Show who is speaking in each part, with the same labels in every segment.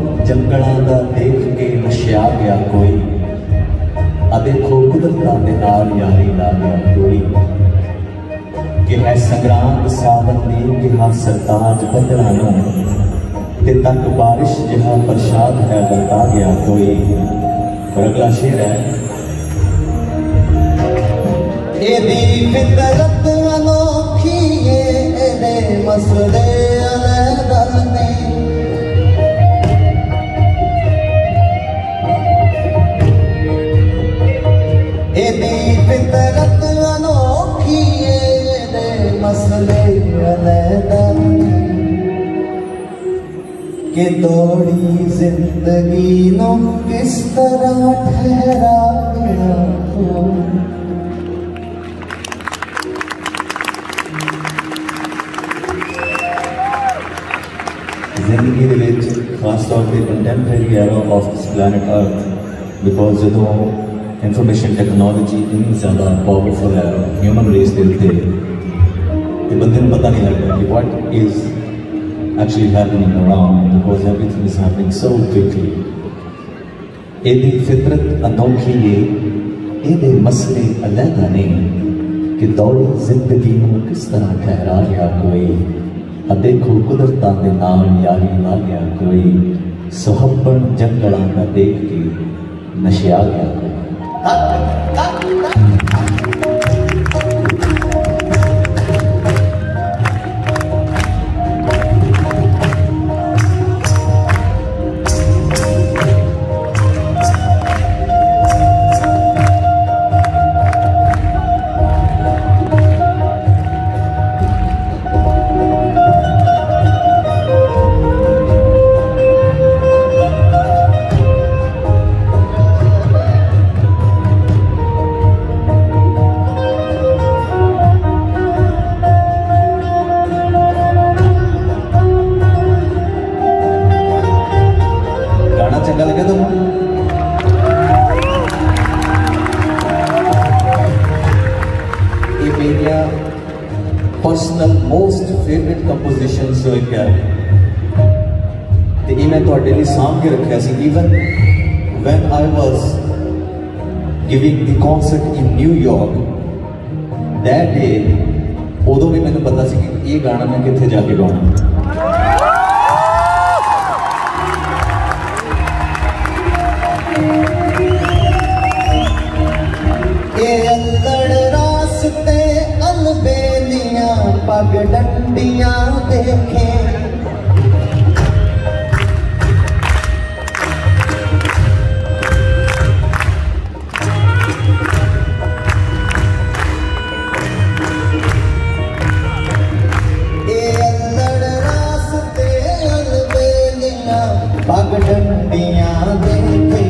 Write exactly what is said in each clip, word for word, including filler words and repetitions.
Speaker 1: जंगलों का देख के नशिया गया कोई, आ देखो कुदरतां दे नाल यारी ला गया कोई। कि है संग्राम सावन दी कि हाँ सरताज बदला नूं, ते तक बारिश जिहा प्रसाद है बरता गया कोई। और अगला शेर है, एदी फितरत अनोखी एदे मसले अलग ने, एदी फितरत अनोखी एदे मसले अलग ने, कि दौड़ी जिंदगी नो किस तरह ठहरा गया हो। जिंदगी दे विच खास तौर पर contemporary era of this planet earth, because जो इंफॉर्मेशन टेक्नोलॉजी इतनी ज़्यादा पावरफुल है ह्यूमन रेस के उत्ते, तो बंदे को पता नहीं लगता कि what is actually happening around, because everything is happening so quickly. एदी फितरत अनोखी है एदे मसले अलग ने, कि दौड़ी जिंदगी को किस तरह ठहरा गया कोई। आ देखो कुदरतां दे नाल यारी ला गया कोई, सुहब्बन जंगलां दा देख के नशिया गया कोई। चंगा लगे तुम? ये मेरिया पर्सनल मोस्ट फेवरेट कंपोजिशन जो एक है, तो ये मैं तुहाडे लई सांभ के रखा सी। Even when I was giving the concert in New York that day, उदों भी मैंने पता सी कि ये गाना मैं कित्थे जाके गाना। पग डंडियां देखे, पग डंडियां देखे,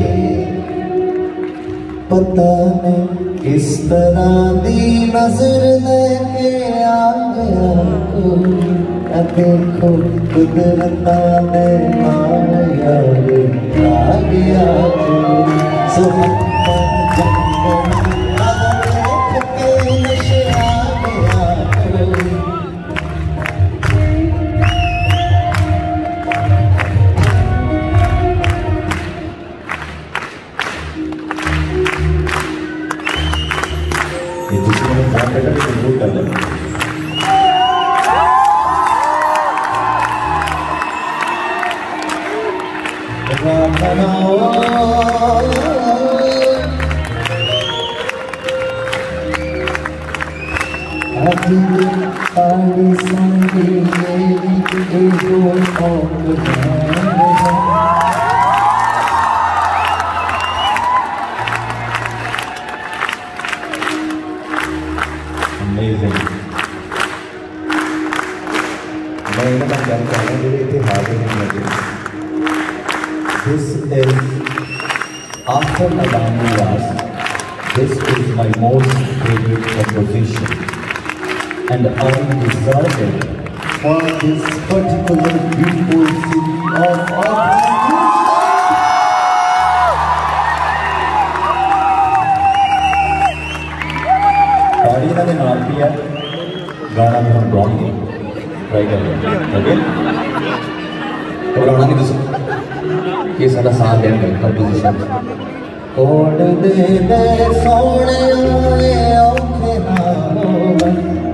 Speaker 1: पता नहीं किस तरह दी नजर लेके आ गया कोई। देखो कुदरतां दे नाल यारी आ गया कोई, सुहब्बन जंगलां देख के नशिया गया कोई। ये दूसरे में बहुत बेटर कंट्रोल कर लें। Amazing. मैं इन्हें मैं जानता हूँ मेरे इतिहास में लगे। This is after Nadam Niyaz. This is my most favorite composition, and I decided for this particular beautiful city of Atlanta. ताड़ी ना ने नाल पिया गाना भी हम गाएंगे, ट्राई करेंगे, ओके? घबराना नहीं तुम। ये सारा साथ देंगे कंपोजिशन कोड दे दे सोने औखे ना होवन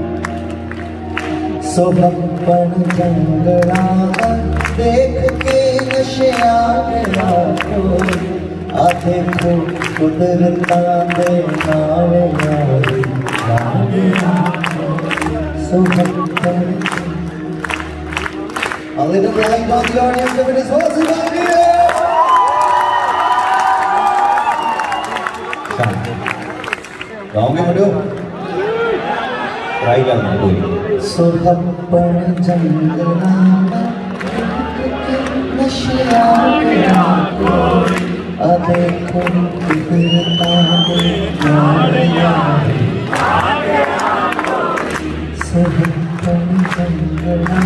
Speaker 1: सोहब्बन जंगला देख के नशिया मेरा कोई आ देखो कुदरता दे नावे यारी सोहब्बन A little light on the audience if it is possible here. गाओगे मुझे? ट्राई करना कोई। सोहब्बन जंगला नशिया मेरा कोई आ देखो कुदरता दे नावे यारी सोहब्बन जंगला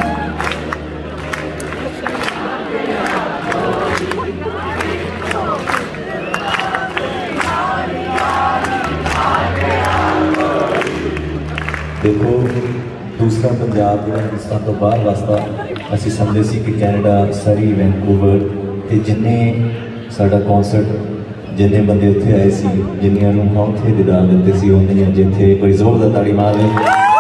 Speaker 1: देखो दूसरा पंजाब जो हिंदुस्तान तो बाहर वास्ता असी समझे सी कि कैनेडा सरी वैंकूवर ते जिन्ने साडा कॉन्सर्ट जिन्ने बंदे उत्थे आए सी जिन्नियां नूं हम उत्थे दीदार दित्ते सी उन्नियां जिथे कोई जोरदार ताड़ी मार दे